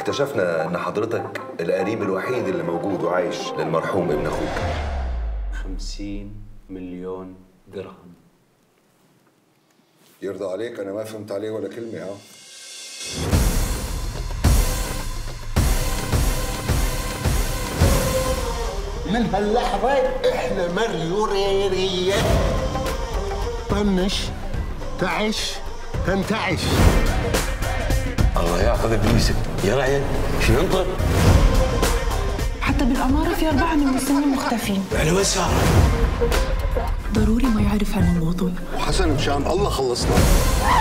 اكتشفنا ان حضرتك القريب الوحيد اللي موجود وعايش للمرحوم ابن اخوك. 50 مليون درهم. يرضى عليك انا ما فهمت عليه ولا كلمه. من هاللحظة احنا مريوريات. طنش تعش تنتعش. الله ياخذ ابليسك يا رعيل، شنو ننطر؟ حتى بالأمارة في 4 من المسلمين مختفين. على وين صار؟ ضروري ما يعرف عن الموضوع. وحسن مشان الله خلصنا.